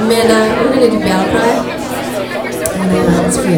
We're gonna do Battle Cry. And it's for you.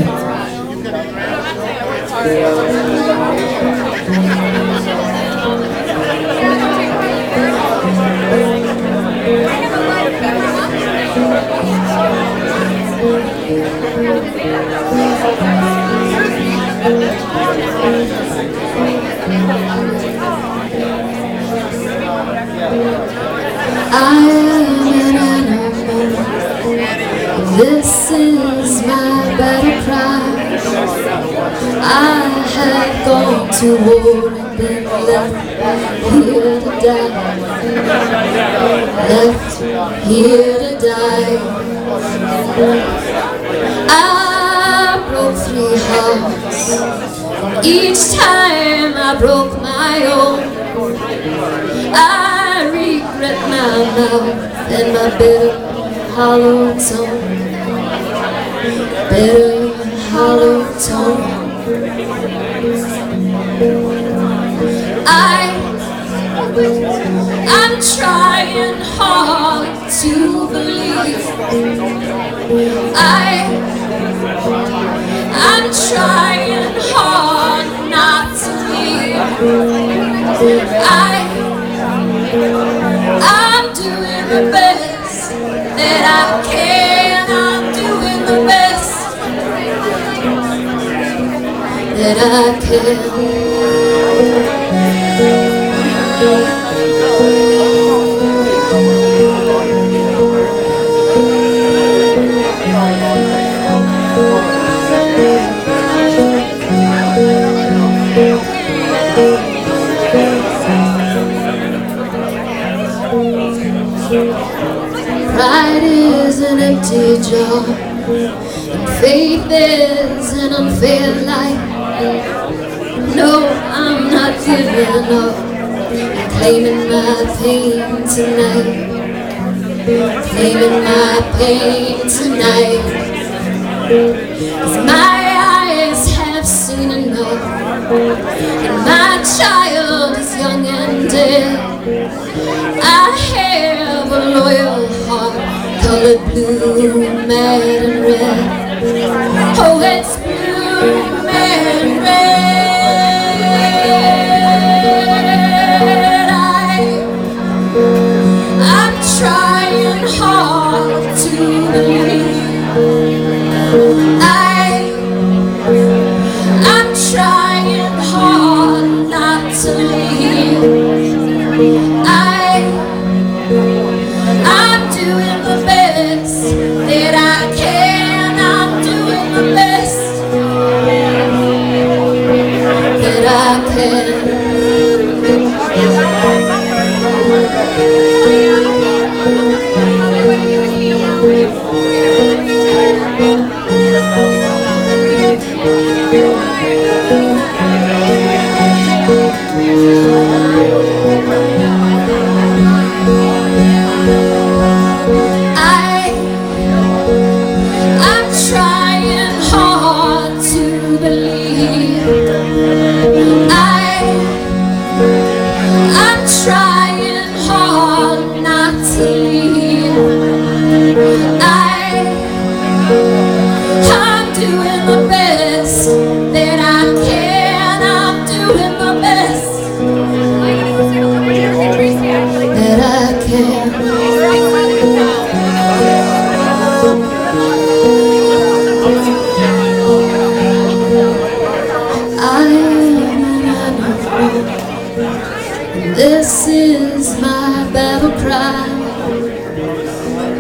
I am an animal. This is my battle cry. I have gone to war and been left here to die. Left here to die. I broke 3 hearts. Each time I broke my own. I regret my mouth and my bitter, hollow tone. Bitter, hollow tone. I'm trying hard to believe. I'm trying hard not to leave. I'm doing the best that I can. I'm doing the best that I can. Pride is an empty jar, and faith is an unfair life. No, I'm not giving up. I'm claiming my pain tonight. Claiming my pain tonight. 'Cause my eyes have seen enough, and my child is young and dead. I have a loyal heart, colored blue, mad and red. Oh, it's blue, mad and red. I'm trying hard to believe. I'm trying hard not to leave. I'm doing the best that I can. I'm doing the best that I can. I'm trying hard to believe. I'm trying hard not to leave. I'm doing the best that I can. I'm doing the best that I can. This is my battle cry.